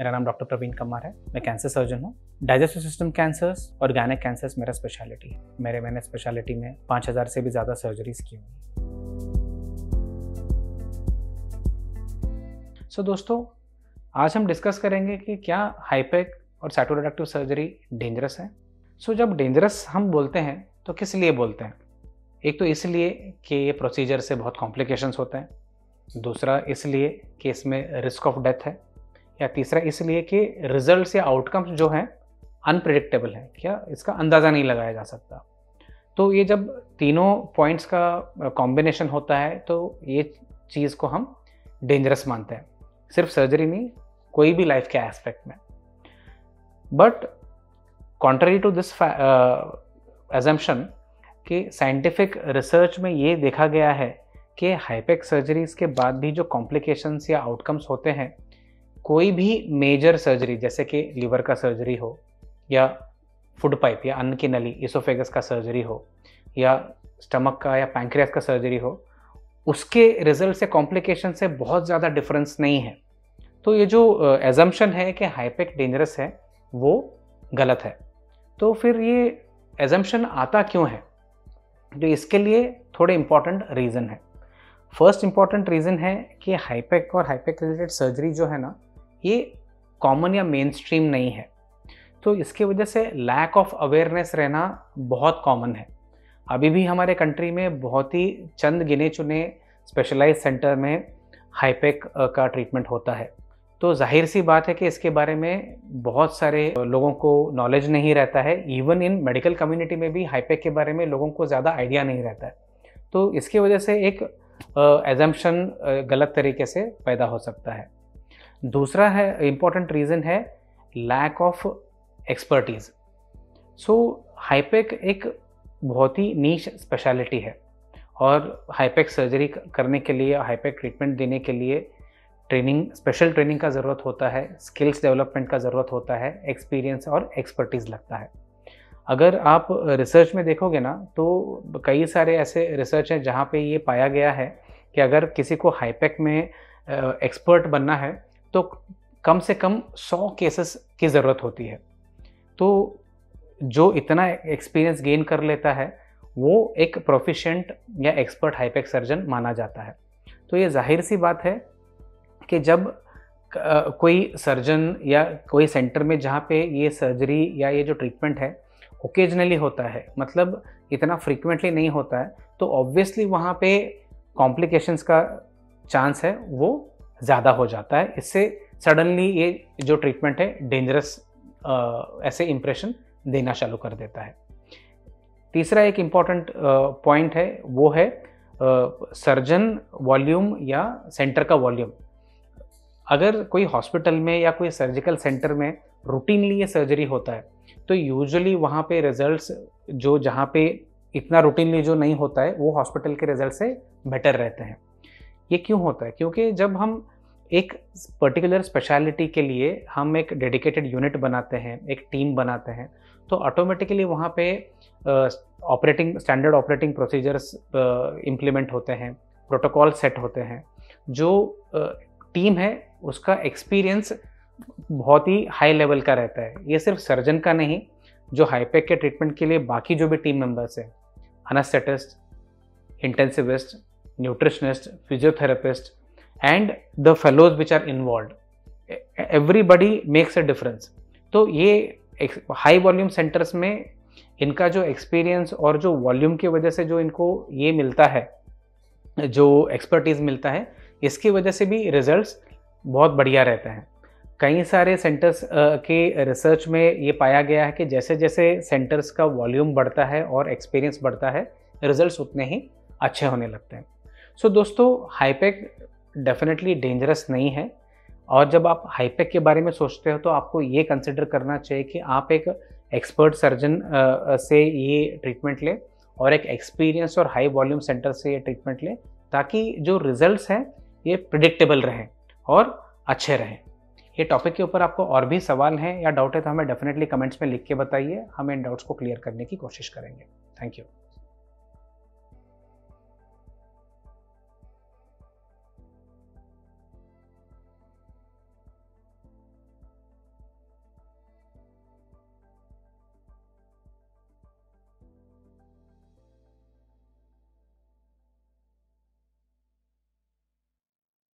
मेरा नाम डॉक्टर प्रवीण कमार है। मैं कैंसर सर्जन हूँ। Digestive system cancers, organic cancers मेरा स्पेशलिटी है। मैंने स्पेशलिटी में 5000 से भी ज़्यादा सर्जरीज की हुई। सो दोस्तों, आज हम डिस्कस करेंगे कि क्या हाइपेक और साइटोरेडक्टिव सर्जरी डेंजरस है। जब डेंजरस हम बोलते हैं तो किस लिए बोलते हैं? एक तो इसलिए कि ये प्रोसीजर से बहुत कॉम्प्लिकेशंस होते हैं, दूसरा इसलिए कि इसमें रिस्क ऑफ डेथ है, या तीसरा इसलिए कि रिजल्ट्स या आउटकम्स जो हैं अनप्रेडिक्टेबल है, क्या इसका अंदाज़ा नहीं लगाया जा सकता। तो ये जब तीनों पॉइंट्स का कॉम्बिनेशन होता है तो ये चीज़ को हम डेंजरस मानते हैं, सिर्फ सर्जरी नहीं, कोई भी लाइफ के एस्पेक्ट में। But contrary to this assumption कि साइंटिफिक रिसर्च में ये देखा गया है कि हाइपेक सर्जरीज के बाद भी जो कॉम्प्लिकेशंस या आउटकम्स होते हैं, कोई भी मेजर सर्जरी जैसे कि लीवर का सर्जरी हो, या फूड पाइप या अन्न की नली इसोफेगस का सर्जरी हो, या स्टमक का या पैंक्रियास का सर्जरी हो, उसके रिजल्ट से कॉम्प्लिकेशन से बहुत ज़्यादा डिफरेंस नहीं है। तो ये जो एजम्पशन है कि हाइपेक डेंजरस है, वो गलत है। तो फिर ये एजम्पशन आता क्यों है? तो इसके लिए थोड़े इंपॉर्टेंट रीज़न है। फर्स्ट इंपॉर्टेंट रीज़न है कि हाइपेक और हाइपेक रिलेटेड सर्जरी जो है ना, ये कॉमन या मेन स्ट्रीम नहीं है। तो इसकी वजह से लैक ऑफ अवेयरनेस रहना बहुत कॉमन है। अभी भी हमारे कंट्री में बहुत ही चंद गिने चुने स्पेशलाइज सेंटर में हाइपेक का ट्रीटमेंट होता है। तो जाहिर सी बात है कि इसके बारे में बहुत सारे लोगों को नॉलेज नहीं रहता है। इवन इन मेडिकल कम्युनिटी में भी हाइपेक के बारे में लोगों को ज़्यादा आइडिया नहीं रहता है। तो इसकी वजह से एक एजम्पशन गलत तरीके से पैदा हो सकता है। दूसरा है इम्पॉर्टेंट रीज़न है लैक ऑफ एक्सपर्टीज़। हाइपेक एक बहुत ही नीश स्पेशलिटी है, और हाइपेक सर्जरी करने के लिए, हाइपेक ट्रीटमेंट देने के लिए स्पेशल ट्रेनिंग का ज़रूरत होता है, स्किल्स डेवलपमेंट का ज़रूरत होता है, एक्सपीरियंस और एक्सपर्टीज़ लगता है। अगर आप रिसर्च में देखोगे ना, तो कई सारे ऐसे रिसर्च हैं जहाँ पे ये पाया गया है कि अगर किसी को हाइपेक में एक्सपर्ट बनना है तो कम से कम 100 केसेस की ज़रूरत होती है। तो जो इतना एक्सपीरियंस गेन कर लेता है, वो एक प्रोफिशिएंट या एक्सपर्ट हाइपेक सर्जन माना जाता है। तो ये जाहिर सी बात है कि जब कोई सर्जन या कोई सेंटर में जहाँ पे ये सर्जरी या ये जो ट्रीटमेंट है ओकेजनली होता है, मतलब इतना फ्रीक्वेंटली नहीं होता है, तो ऑब्वियसली वहाँ पे कॉम्प्लिकेशंस का चांस है वो ज़्यादा हो जाता है। इससे सडनली ये जो ट्रीटमेंट है डेंजरस ऐसे इम्प्रेशन देना चालू कर देता है। तीसरा एक इम्पॉर्टेंट पॉइंट है, वो है सर्जन वॉल्यूम या सेंटर का वॉल्यूम। अगर कोई हॉस्पिटल में या कोई सर्जिकल सेंटर में रूटीनली ये सर्जरी होता है, तो यूजुअली वहाँ पे रिजल्ट्स जो जहाँ पे इतना रूटीनली जो नहीं होता है, वो हॉस्पिटल के रिजल्ट से बेटर रहते हैं। ये क्यों होता है? क्योंकि जब हम एक पर्टिकुलर स्पेशलिटी के लिए हम एक डेडिकेटेड यूनिट बनाते हैं, एक टीम बनाते हैं, तो ऑटोमेटिकली वहाँ पे स्टैंडर्ड ऑपरेटिंग प्रोसीजर्स इम्प्लीमेंट होते हैं, प्रोटोकॉल सेट होते हैं। जो टीम है उसका एक्सपीरियंस बहुत ही हाई लेवल का रहता है। ये सिर्फ सर्जन का नहीं, जो हाइपेक के ट्रीटमेंट के लिए बाकी जो भी टीम मेंबर्स हैं, anaesthetist, intensivist, nutritionist, physiotherapist and the fellows which are involved, everybody makes a difference. तो ये हाई वॉल्यूम सेंटर्स में इनका जो एक्सपीरियंस और जो वॉल्यूम की वजह से जो इनको ये मिलता है, जो एक्सपर्टीज़ मिलता है, इसकी वजह से भी रिजल्ट्स बहुत बढ़िया रहते हैं। कई सारे सेंटर्स के रिसर्च में ये पाया गया है कि जैसे जैसे सेंटर्स का वॉल्यूम बढ़ता है और एक्सपीरियंस बढ़ता है, रिजल्ट्स उतने ही अच्छे होने लगते हैं। दोस्तों, हाइपेक डेफिनेटली डेंजरस नहीं है, और जब आप हाइपेक के बारे में सोचते हो तो आपको ये कंसिडर करना चाहिए कि आप एक एक्सपर्ट सर्जन से ये ट्रीटमेंट लें और एक एक्सपीरियंस और हाई वॉल्यूम सेंटर से ये ट्रीटमेंट लें, ताकि जो रिजल्ट्स हैं ये प्रिडिक्टेबल रहें और अच्छे रहें। ये टॉपिक के ऊपर आपको और भी सवाल हैं या डाउट है तो हमें डेफिनेटली कमेंट्स में लिख के बताइए, हम इन डाउट्स को क्लियर करने की कोशिश करेंगे। Thank you.